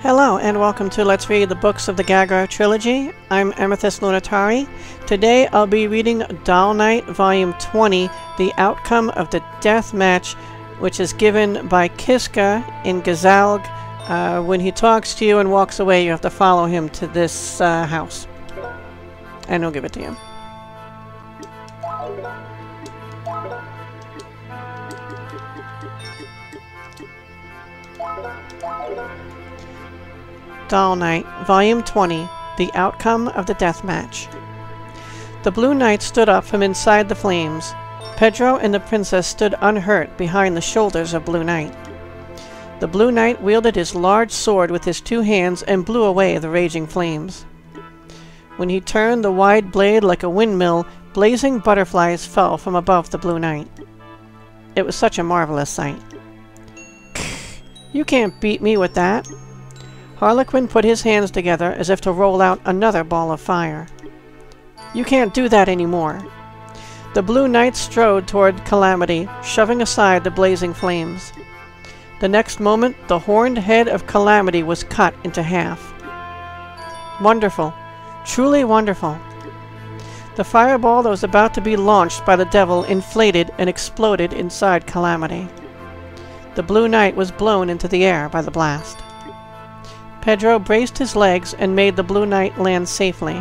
Hello and welcome to Let's Read the Books of the Gagharv Trilogy. I'm Amethyst Lunatari. Today I'll be reading Doll Knight Volume 20, The Outcome of the Death Match, which is given by Kiska in Gazalg. When he talks to you and walks away, you have to follow him to this house. And he'll give it to you. Doll Knight, Volume 20, The Outcome of the Death Match. The Blue Knight stood up from inside the flames. Pedro and the princess stood unhurt behind the shoulders of Blue Knight. The Blue Knight wielded his large sword with his two hands and blew away the raging flames. When he turned the wide blade like a windmill, blazing butterflies fell from above the Blue Knight. It was such a marvelous sight. You can't beat me with that. Harlequin put his hands together as if to roll out another ball of fire. You can't do that anymore. The Blue Knight strode toward Calamity, shoving aside the blazing flames. The next moment, the horned head of Calamity was cut into half. Wonderful. Truly wonderful. The fireball that was about to be launched by the devil inflated and exploded inside Calamity. The Blue Knight was blown into the air by the blast. Pedro braced his legs and made the Blue Knight land safely.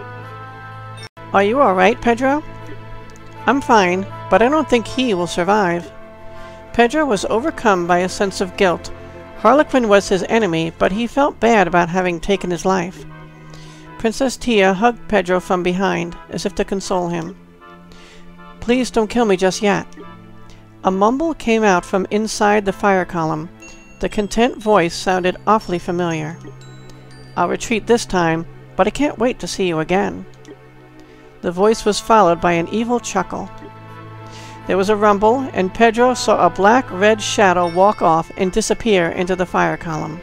Are you all right, Pedro? I'm fine, but I don't think he will survive. Pedro was overcome by a sense of guilt. Harlequin was his enemy, but he felt bad about having taken his life. Princess Tia hugged Pedro from behind, as if to console him. Please don't kill me just yet. A mumble came out from inside the fire column. The content voice sounded awfully familiar. I'll retreat this time, but I can't wait to see you again. The voice was followed by an evil chuckle. There was a rumble, and Pedro saw a black-red shadow walk off and disappear into the fire column.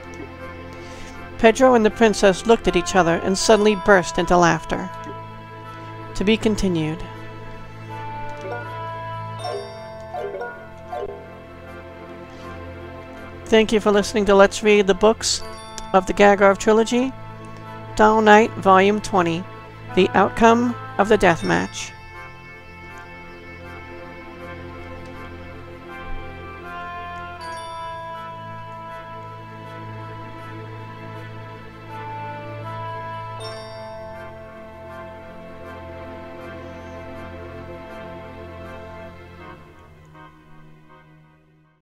Pedro and the princess looked at each other and suddenly burst into laughter. To be continued. Thank you for listening to Let's Read the Books of the Gagharv Trilogy, Doll Knight Volume 20, The Outcome of the Death Match.